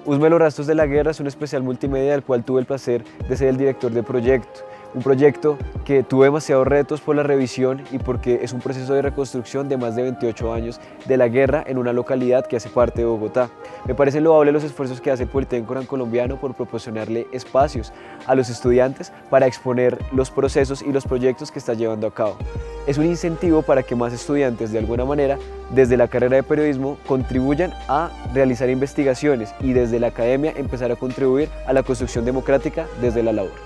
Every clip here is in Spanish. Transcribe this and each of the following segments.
Usme los rastros de la guerra es un especial multimedia del cual tuve el placer de ser el director de proyecto. Un proyecto que tuvo demasiados retos por la revisión y porque es un proceso de reconstrucción de más de 28 años de la guerra en una localidad que hace parte de Bogotá. Me parecen loables los esfuerzos que hace el Politécnico Gran Colombiano por proporcionarle espacios a los estudiantes para exponer los procesos y los proyectos que está llevando a cabo. Es un incentivo para que más estudiantes, de alguna manera, desde la carrera de periodismo, contribuyan a realizar investigaciones y desde la academia empezar a contribuir a la construcción democrática desde la labor.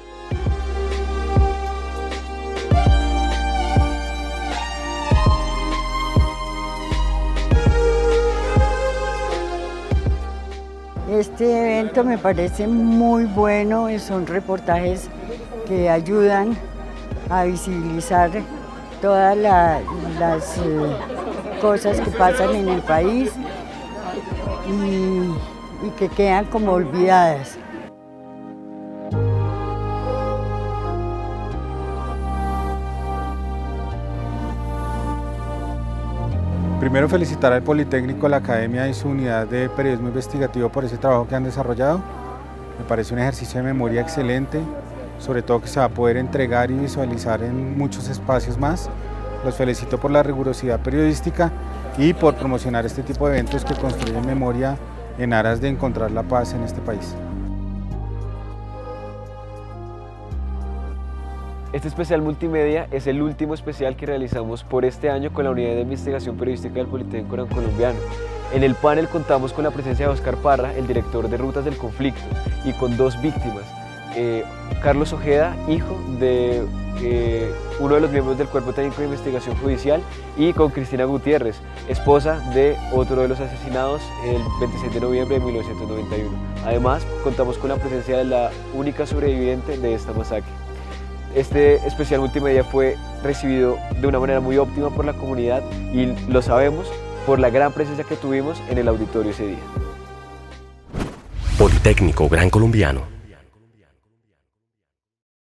Este evento me parece muy bueno, son reportajes que ayudan a visibilizar todas las cosas que pasan en el país y que quedan como olvidadas. Primero, felicitar al Politécnico, a la Academia y su unidad de periodismo investigativo por ese trabajo que han desarrollado. Me parece un ejercicio de memoria excelente, sobre todo que se va a poder entregar y visualizar en muchos espacios más. Los felicito por la rigurosidad periodística y por promocionar este tipo de eventos que construyen memoria en aras de encontrar la paz en este país. Este especial multimedia es el último especial que realizamos por este año con la Unidad de Investigación Periodística del Politécnico Gran Colombiano. En el panel contamos con la presencia de Oscar Parra, el director de Rutas del Conflicto, y con dos víctimas. Carlos Ojeda, hijo de uno de los miembros del Cuerpo Técnico de Investigación Judicial, y con Cristina Gutiérrez, esposa de otro de los asesinados el 26 de noviembre de 1991. Además, contamos con la presencia de la única sobreviviente de esta masacre. Este especial multimedia fue recibido de una manera muy óptima por la comunidad y lo sabemos por la gran presencia que tuvimos en el auditorio ese día. Politécnico Gran Colombiano.